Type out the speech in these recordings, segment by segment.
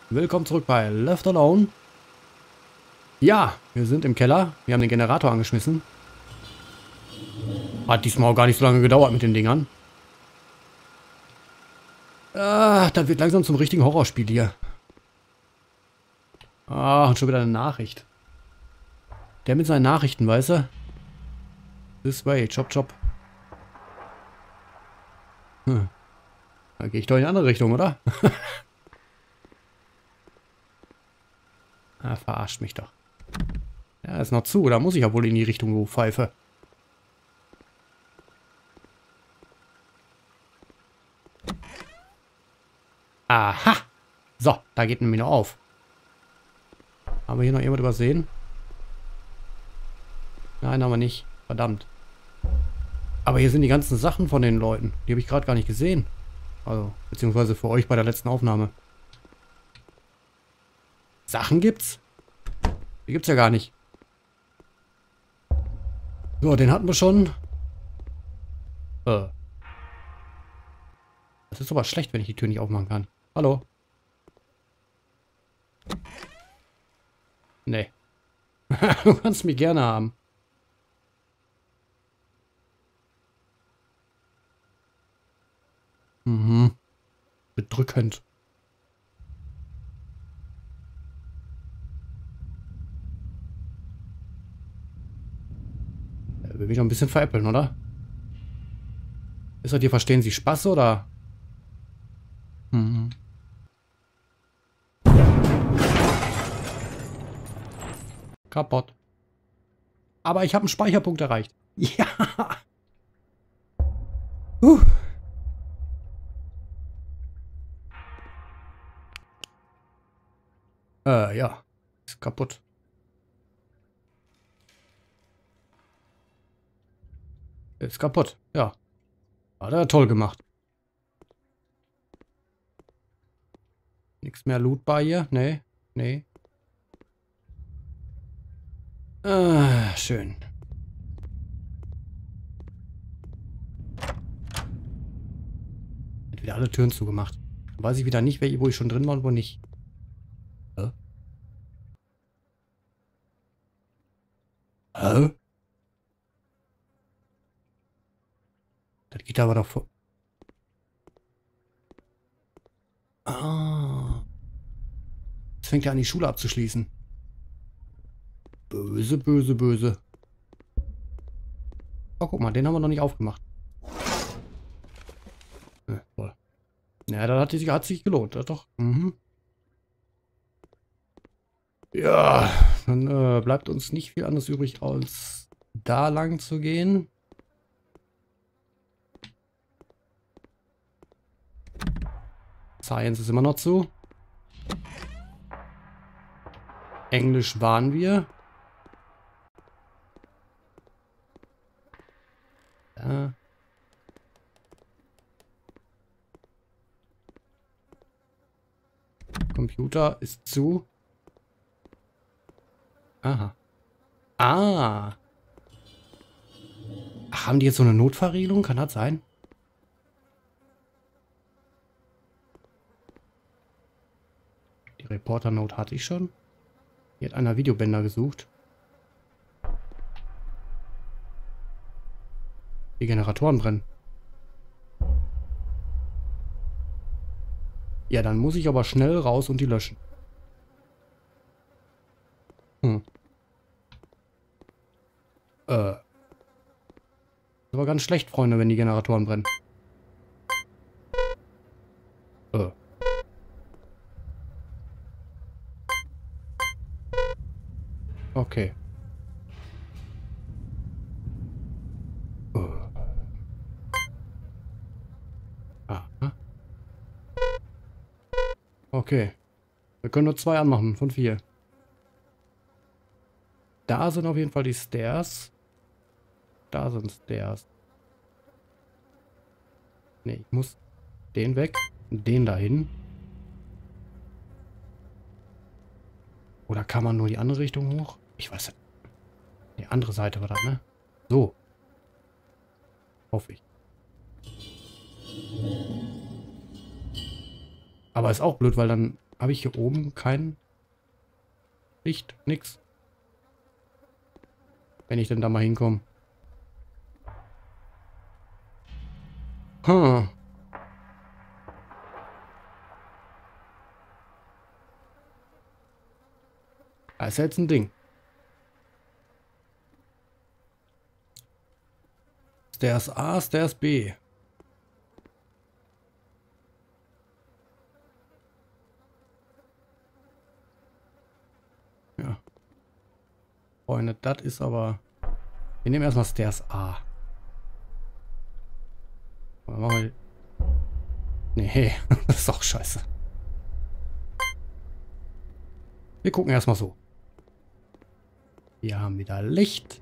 Willkommen zurück bei Left Alone. Ja, wir sind im Keller. Wir haben den Generator angeschmissen. Hat diesmal auch gar nicht so lange gedauert mit den Dingern. Das wird langsam zum richtigen Horrorspiel hier. Und schon wieder eine Nachricht. Der mit seinen Nachrichten, weißt du? This way, chop chop. Da gehe ich doch in die andere Richtung, oder? Verarscht mich doch. Ja, ist noch zu. Da muss ich ja wohl in die Richtung, du Pfeife. Aha! So, da geht nämlich noch auf. Haben wir hier noch jemand übersehen? Nein, haben wir nicht. Verdammt. Aber hier sind die ganzen Sachen von den Leuten. Die habe ich gerade gar nicht gesehen. Also, beziehungsweise für euch bei der letzten Aufnahme. Sachen gibt's? Die gibt's ja gar nicht. So, den hatten wir schon. Das ist aber schlecht, wenn ich die Tür nicht aufmachen kann. Hallo? Nee. Du kannst mich gerne haben. Mhm. Bedrückend. Will mich noch ein bisschen veräppeln, oder? Ist das hier, verstehen Sie Spaß, oder? Mhm. Kaputt. Aber ich habe einen Speicherpunkt erreicht. Ja. Uh. Ja. Ist kaputt. Ist kaputt. Ja. Hat er toll gemacht. Nichts mehr lootbar hier? Nee. Nee. Schön. Hat wieder alle Türen zugemacht. Dann weiß ich wieder nicht, wo ich schon drin war und wo nicht. Hä? Hä? Das geht aber doch vor. Ah. Jetzt fängt er an, die Schule abzuschließen. Böse, böse, böse. Oh, guck mal, den haben wir noch nicht aufgemacht. Toll. Ja, da hat sich gelohnt. Ja, doch. Mhm. Ja, dann bleibt uns nicht viel anderes übrig, als da lang zu gehen. Science ist immer noch zu. Englisch waren wir. Ja. Computer ist zu. Aha. Ah. Ach, haben die jetzt so eine Notverriegelung? Kann das sein? Die Reporter-Note hatte ich schon. Hier hat einer Videobänder gesucht. Die Generatoren brennen. Ja, dann muss ich aber schnell raus und die löschen. Ist aber ganz schlecht, Freunde, wenn die Generatoren brennen. Okay. Aha. Okay. Wir können nur 2 anmachen von 4. Da sind auf jeden Fall die Stairs. Da sind Stairs. Ne, ich muss den weg und den dahin. Oder kann man nur die andere Richtung hoch? Ich weiß nicht. Die andere Seite war das, ne? So. Hoffe ich. Aber ist auch blöd, weil dann Habe ich hier oben kein Licht? Nix. Wenn ich denn da mal hinkomme. Hm. Das ist jetzt ein Ding. Stairs A, Stairs B. Ja. Freunde, das ist aber... Wir nehmen erstmal Stairs A. Dann machen wir... Nee, das ist auch scheiße. Wir gucken erstmal so. Wir haben wieder Licht.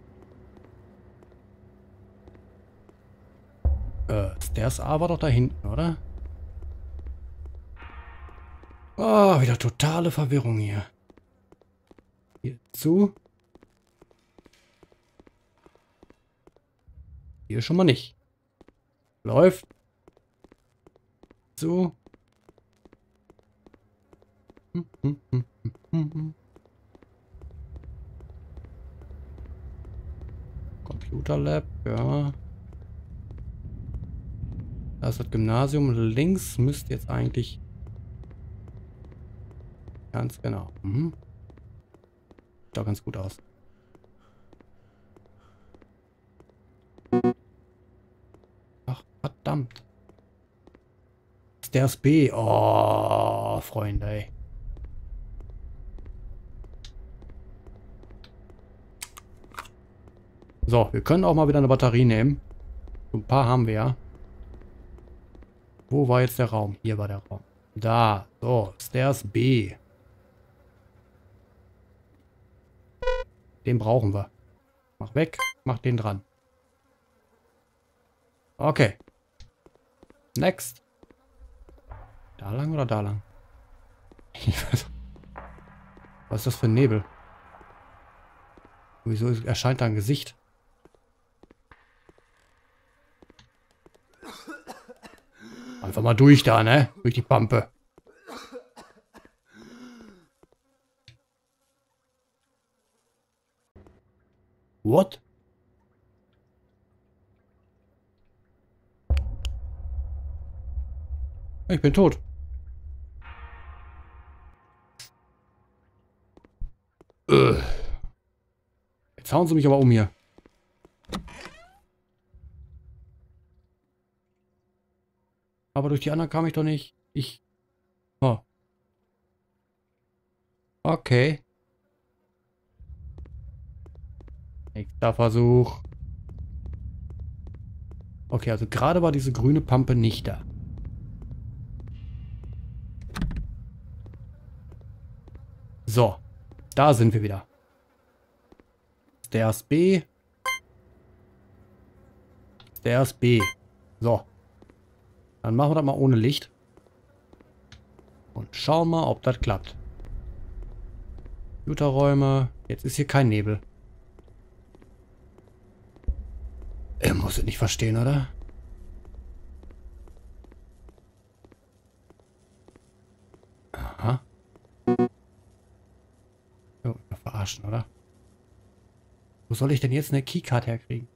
Stairs A war doch da hinten, oder? Oh, wieder totale Verwirrung hier. Hier zu. Hier schon mal nicht. Läuft. So. Computer Lab, ja. Da ist das Gymnasium. Links müsste jetzt eigentlich... Ganz genau. Mhm. Sieht doch ganz gut aus. Ach, verdammt. Stairs B. Oh, Freunde, ey. So, wir können auch mal wieder eine Batterie nehmen. So ein paar haben wir ja. Wo war jetzt der Raum? Hier war der Raum. Da. So, Stairs B. Den brauchen wir. Mach weg. Mach den dran. Okay. Next. Da lang oder da lang? Was ist das für ein Nebel? Wieso erscheint da ein Gesicht? Einfach mal durch da, ne? Durch die Pampe. What? Ich bin tot. Jetzt hauen sie mich aber um hier. Aber durch die anderen kam ich doch nicht. Oh. Okay. Nächster Versuch. Okay, also gerade war diese grüne Pampe nicht da. So. Da sind wir wieder. Stairs B. Stairs B. So. Dann machen wir das mal ohne Licht. Und schauen mal, ob das klappt. Computerräume. Jetzt ist hier kein Nebel. Er muss es nicht verstehen, oder? Aha. Oh, verarschen, oder? Wo soll ich denn jetzt eine Keycard herkriegen?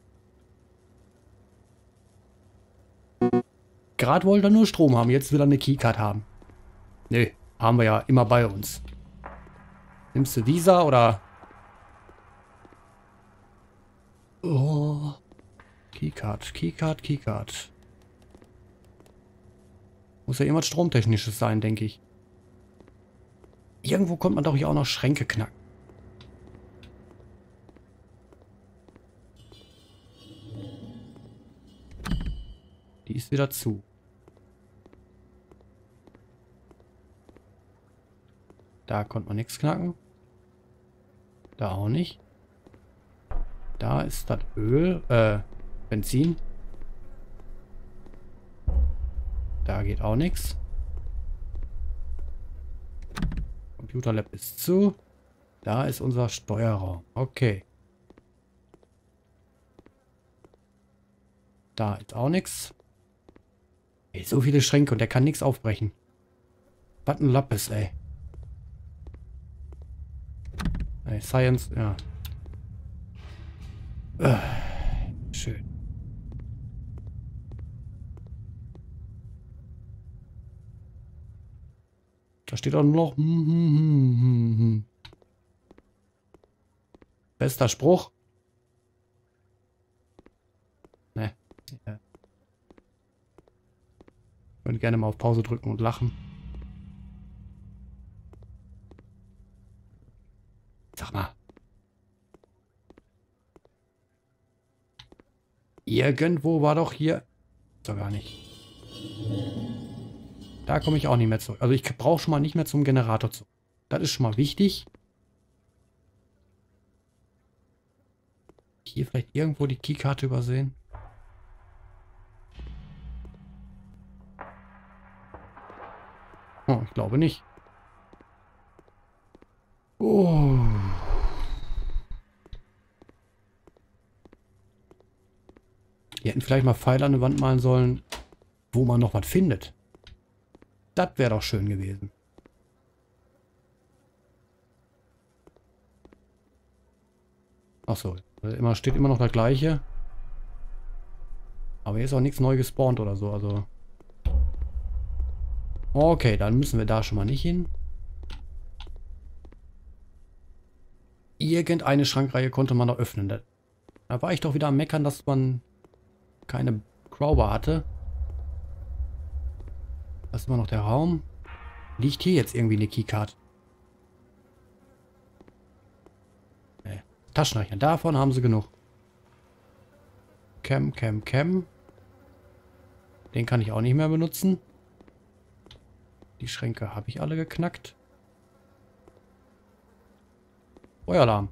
Gerade wollte er nur Strom haben, jetzt will er eine Keycard haben. Nö, haben wir ja immer bei uns. Nimmst du Visa oder... Oh. Keycard, Keycard, Keycard. Muss ja irgendwas Stromtechnisches sein, denke ich. Irgendwo kommt man doch hier auch noch Schränke knacken. Die ist wieder zu. Da konnte man nichts knacken. Da auch nicht. Da ist das Öl, Benzin. Da geht auch nichts. Computer Lab ist zu. Da ist unser Steuerraum. Okay. Da ist auch nichts. Ey, so viele Schränke und der kann nichts aufbrechen. Was ein Lappes, ey. Ey, Science, ja. Schön. Da steht auch nur noch. Bester Spruch. Ne. Ja. Ich würde gerne mal auf Pause drücken und lachen. Sag mal. Irgendwo war doch hier. Doch gar nicht. Da komme ich auch nicht mehr zurück. Also ich brauche schon mal nicht mehr zum Generator zurück. Das ist schon mal wichtig. Hier vielleicht irgendwo die Keykarte übersehen. Oh, ich glaube nicht. Oh. Die hätten vielleicht mal Pfeile an die Wand malen sollen, wo man noch was findet. Das wäre doch schön gewesen. Achso, immer steht immer noch das gleiche. Aber hier ist auch nichts neu gespawnt oder so, also. Okay, dann müssen wir da schon mal nicht hin. Irgendeine Schrankreihe konnte man noch öffnen. Da war ich doch wieder am Meckern, dass man keine Crowbar hatte. Das ist immer noch der Raum. Liegt hier jetzt irgendwie eine Keycard? Nee. Taschenrechner. Davon haben sie genug. Cam. Den kann ich auch nicht mehr benutzen. Die Schränke habe ich alle geknackt. Feueralarm.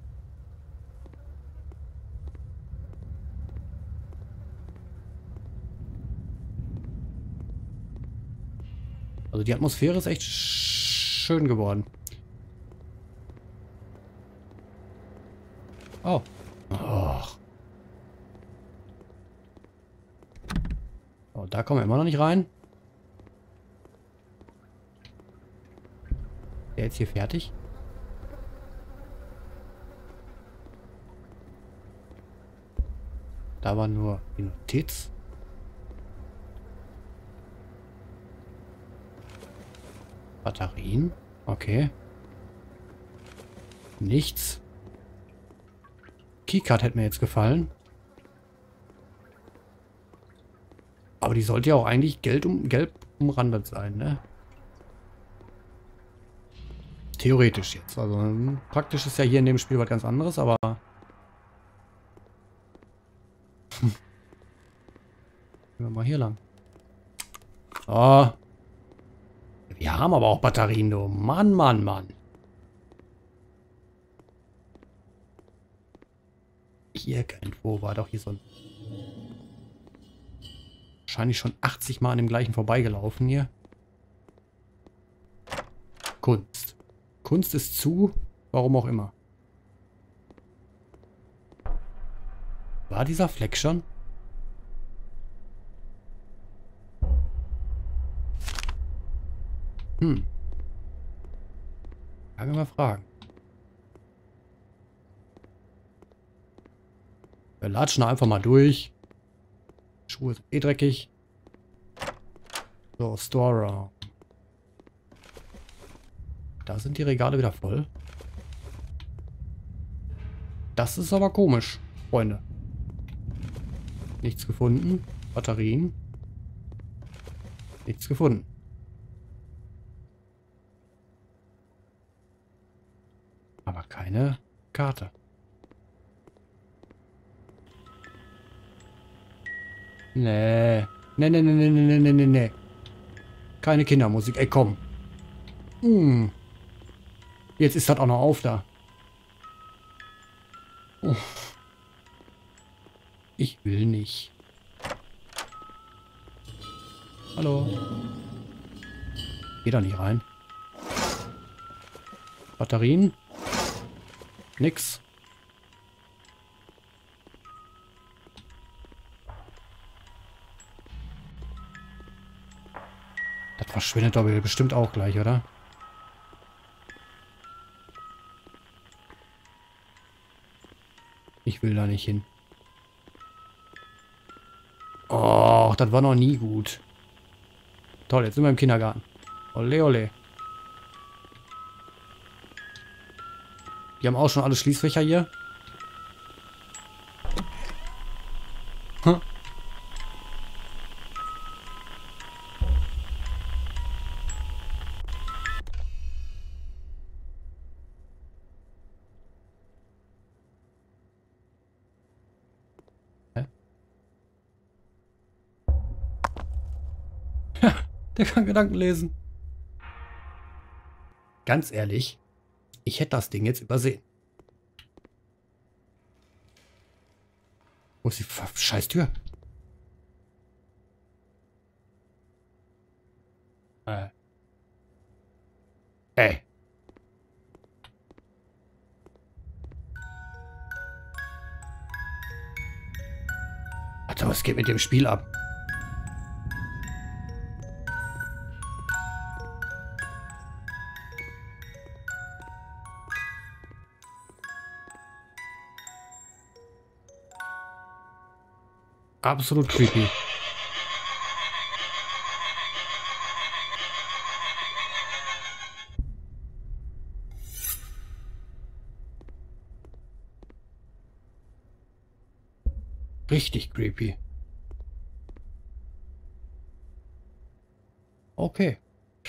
Also die Atmosphäre ist echt schön geworden. Oh. Och. Oh, da kommen wir immer noch nicht rein. Der jetzt hier fertig? Da war nur die Notiz. Batterien. Okay. Nichts. Keycard hätte mir jetzt gefallen. Aber die sollte ja auch eigentlich gelb umrandet sein, ne? Theoretisch jetzt. Also praktisch ist ja hier in dem Spiel was ganz anderes, aber... Gehen wir mal hier lang. Oh. Wir haben aber auch Batterien, du. Mann. Irgendwo war doch hier so ein... Wahrscheinlich schon 80 Mal an dem gleichen vorbeigelaufen hier. Kunst. Kunst ist zu, warum auch immer. War dieser Fleck schon? Kann ich mal fragen. Wir latschen einfach mal durch. Schuhe sind eh dreckig. So, Store. Da sind die Regale wieder voll. Das ist aber komisch, Freunde. Nichts gefunden. Batterien. Nichts gefunden. Aber keine Karte. Nee. Nee. Keine Kindermusik. Ey, komm. Jetzt ist das auch noch auf da. Oh. Ich will nicht. Hallo. Geh da nicht rein. Batterien. Nix. verschwindet doch bestimmt auch gleich, oder? Ich will da nicht hin. Oh, das war noch nie gut. Toll, jetzt sind wir im Kindergarten. Ole, ole. Die haben auch schon alle Schließfächer hier. Hm. Der kann Gedanken lesen. Ganz ehrlich, ich hätte das Ding jetzt übersehen. Wo ist die Scheißtür? Ey. Alter, was geht mit dem Spiel ab? Absolut creepy. Richtig creepy. Okay.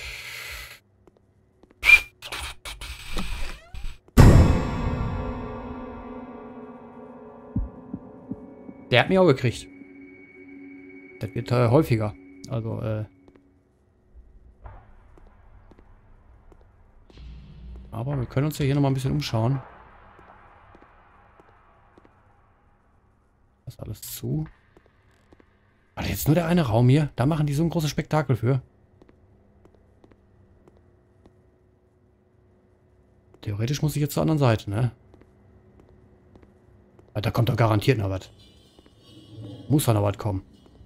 Der hat mich auch gekriegt. Das wird häufiger. Also, aber wir können uns ja hier nochmal ein bisschen umschauen. Das ist alles zu. War das jetzt nur der eine Raum hier? Da machen die so ein großes Spektakel für. Theoretisch muss ich jetzt zur anderen Seite, ne? Da kommt doch garantiert noch was. Muss doch noch was kommen.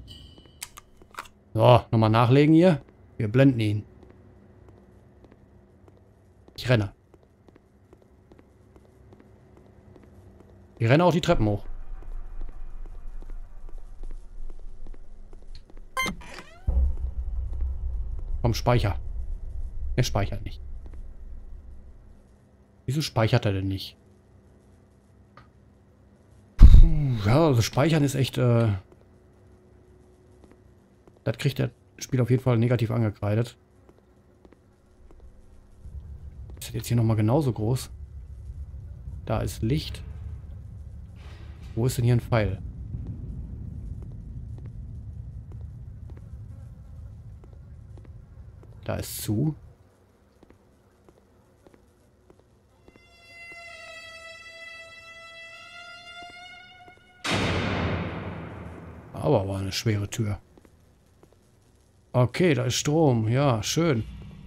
So, nochmal nachlegen hier. Wir blenden ihn. Ich renne. Ich renne auch die Treppen hoch. Komm, speicher. Er speichert nicht. Wieso speichert er denn nicht? Puh, ja, also speichern ist echt, das kriegt der Spiel auf jeden Fall negativ angekreidet. Ist das jetzt hier nochmal genauso groß? Da ist Licht. Wo ist denn hier ein Pfeil? Da ist zu. Aber war eine schwere Tür. Okay, da ist Strom. Ja, schön.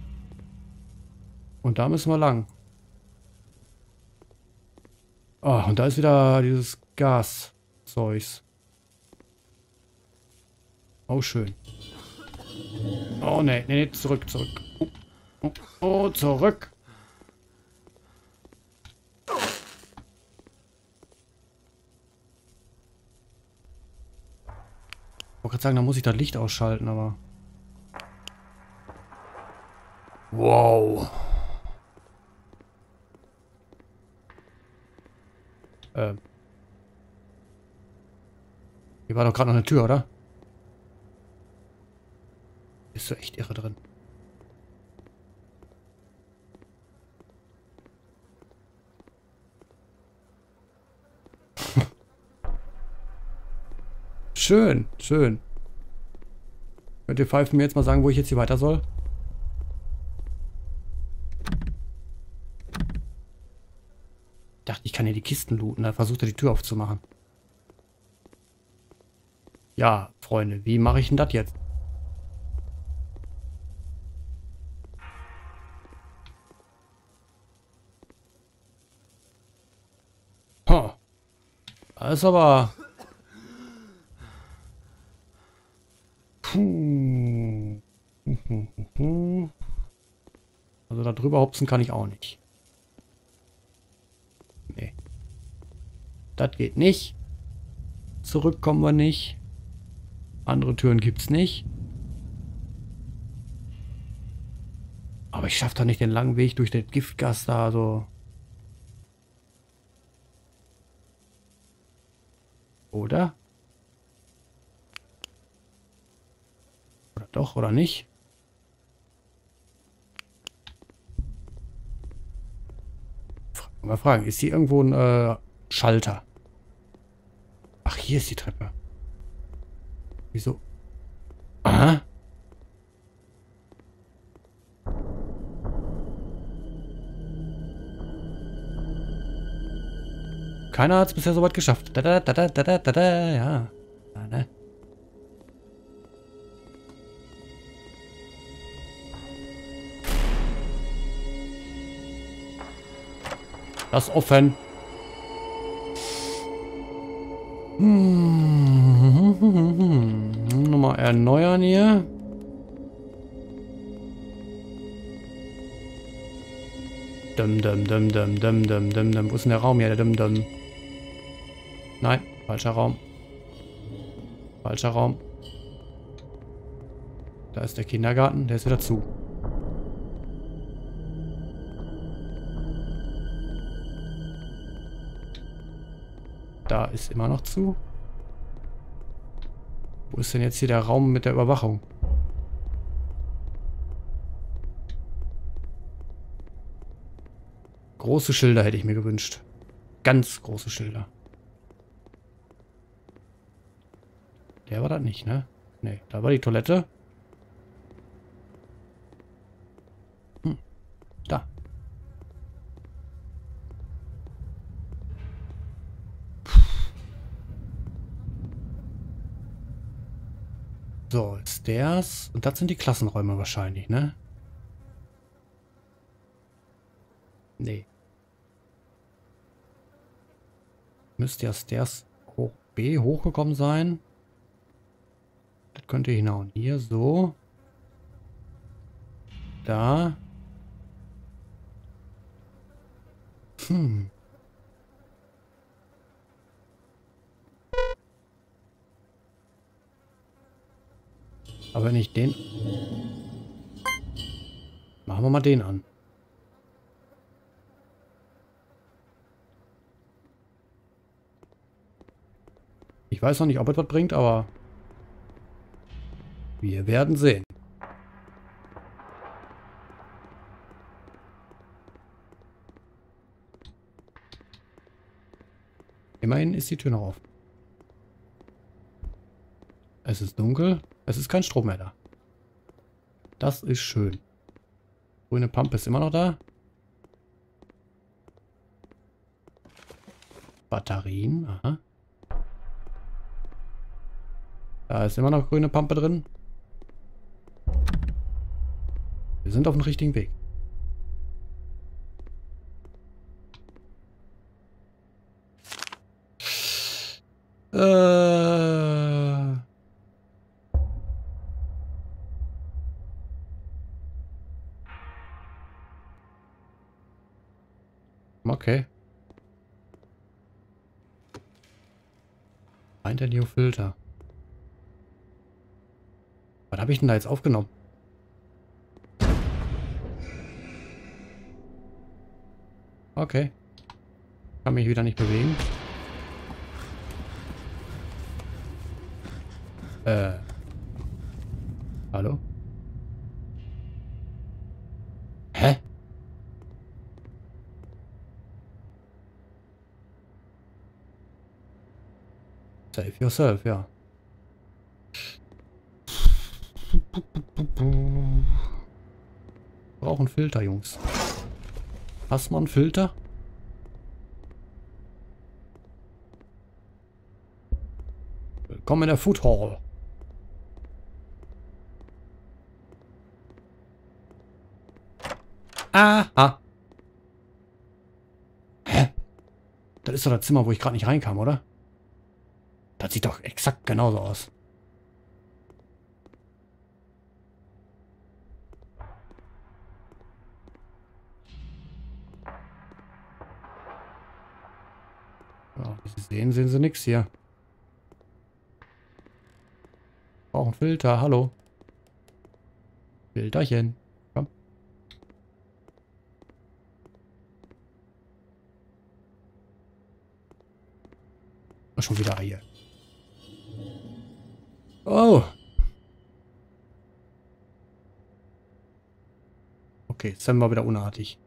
Und da müssen wir lang. Oh, und da ist wieder dieses Gas-Zeugs. Oh, schön. Oh, nee, nee, zurück, zurück. Oh, zurück. Ich wollte gerade sagen, da muss ich das Licht ausschalten, aber... Wow. Hier war doch gerade noch eine Tür, oder? Bist du echt irre drin? Schön, schön. Könnt ihr Pfeifen mir jetzt mal sagen, wo ich jetzt hier weiter soll? Ich dachte, ich kann hier die Kisten looten. Da versucht er die Tür aufzumachen. Ja, Freunde, wie mache ich denn das jetzt? Huh. Das ist aber... Puh. rüberhopsen kann ich auch nicht. Nee. Das geht nicht. Zurück kommen wir nicht. Andere Türen gibt's nicht. Aber ich schaffe da nicht den langen Weg durch das Giftgas da, so. Oder? Oder doch, oder nicht? Mal fragen, ist hier irgendwo ein Schalter? Ach, hier ist die Treppe. Wieso? Aha. Keiner hat es bisher so weit geschafft. Ja. Ja, ne? Das offen. Nochmal erneuern hier. Dum, dum, dum, dum, dum, dum, dum, dum. Wo ist denn der Raum hier? Der dum, dum. Nein, falscher Raum. Falscher Raum. Da ist der Kindergarten, der ist wieder zu. Da ist immer noch zu. Wo ist denn jetzt hier der Raum mit der Überwachung? Große Schilder hätte ich mir gewünscht. Ganz große Schilder. Der war das nicht, ne? Ne, da war die Toilette. Da. So, Stairs. Und das sind die Klassenräume wahrscheinlich, ne? Nee. Müsste ja Stairs hoch B hochgekommen sein. Das könnte hinhauen. Hier so. Da. Aber wenn ich den... Machen wir mal den an. Ich weiß noch nicht, ob es was bringt, aber... Wir werden sehen. Immerhin ist die Tür noch offen. Es ist dunkel. Es ist kein Strom mehr da. Das ist schön. Grüne Pampe ist immer noch da. Batterien. Aha. Da ist immer noch grüne Pampe drin. Wir sind auf dem richtigen Weg. Okay. Find a new filter. Was habe ich denn da jetzt aufgenommen? Okay. Kann mich wieder nicht bewegen. Hallo? Hä? Save yourself, ja. Brauchen Filter, Jungs. Hast du einen Filter? Willkommen in der Food Hall. Aha. Hä? Das ist doch das Zimmer, wo ich gerade nicht reinkam, oder? Das sieht doch exakt genauso aus. Sehen sie nichts hier. Brauchen Filter, hallo. Filterchen. Komm. Schon wieder hier. Oh. Okay, jetzt sind wir wieder unartig.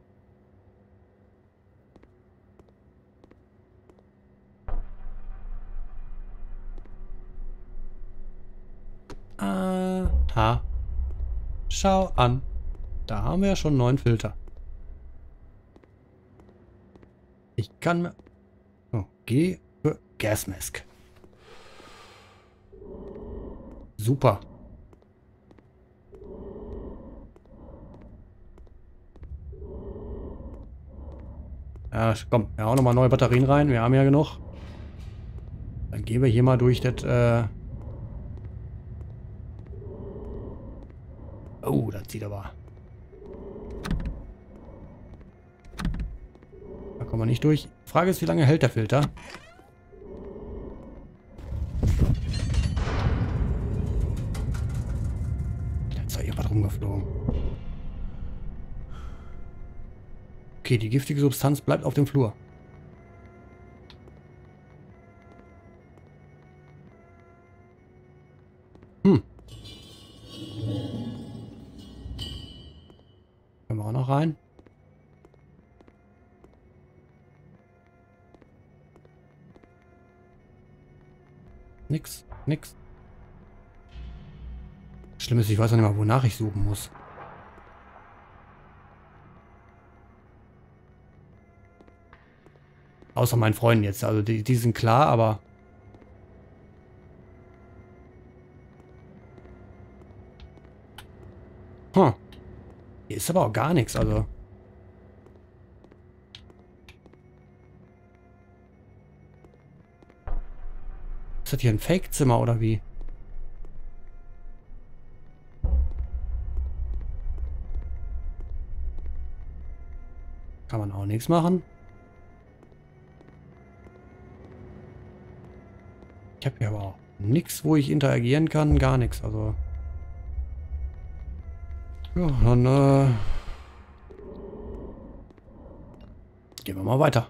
Aha. Schau an. Da haben wir ja schon einen neuen Filter. Ich kann mir... Oh, G für Gasmask. Super. Ja, komm, ja, auch nochmal neue Batterien rein. Wir haben ja genug. Dann gehen wir hier mal durch das... Oh, das sieht aber... Da kommen wir nicht durch. Frage ist, wie lange hält der Filter? Da ist doch irgendwas rumgeflogen. Okay, die giftige Substanz bleibt auf dem Flur. Können wir auch noch rein? Nix, nix. Schlimm ist, ich weiß noch nicht mal, wonach ich suchen muss. Außer meinen Freunden jetzt. Also die sind klar, aber... Hm. Hier ist aber auch gar nichts, also... Ist das hier ein Fake-Zimmer oder wie? Kann man auch nichts machen. Ich habe hier aber auch nichts, wo ich interagieren kann. Gar nichts, also... Ja, dann gehen wir mal weiter.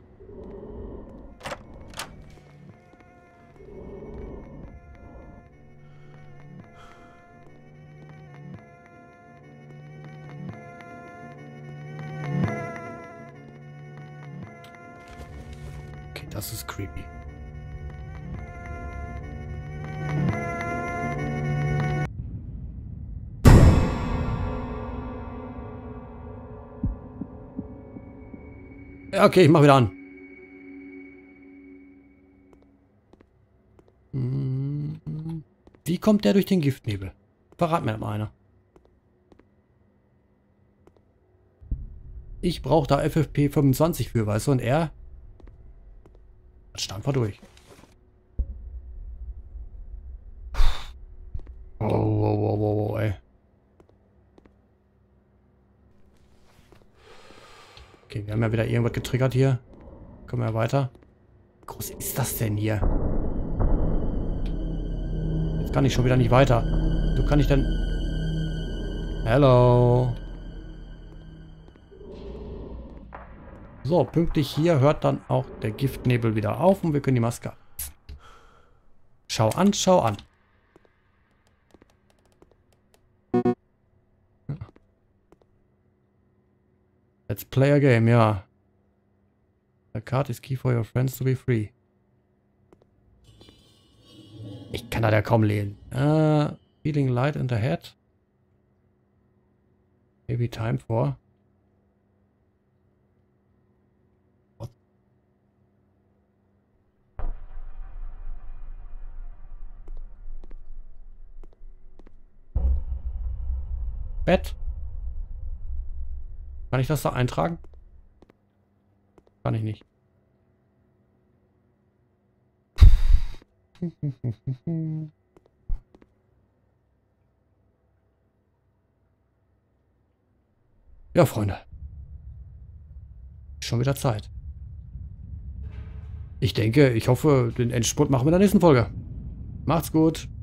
Okay, das ist creepy. Ja, okay, ich mach wieder an. Wie kommt der durch den Giftnebel? Verrat mir mal einer. Ich brauche da FFP25 für, weißt du, und er... Das stand wir durch. Oh, ey. Okay, wir haben ja wieder irgendwas getriggert hier. Kommen wir ja weiter. Wie groß ist das denn hier? Jetzt kann ich schon wieder nicht weiter. So kann ich denn... Hello. So, pünktlich hier hört dann auch der Giftnebel wieder auf und wir können die Maske absetzen. Schau an, schau an. Let's play a game, ja. The card is key for your friends to be free. Ich kann da ja kaum lesen. Feeling light in the head. Maybe time for... What? Bett. Kann ich das da eintragen? Kann ich nicht. Ja, Freunde. Schon wieder Zeit. ich denke, ich hoffe, den Endspurt machen wir in der nächsten Folge. Macht's gut.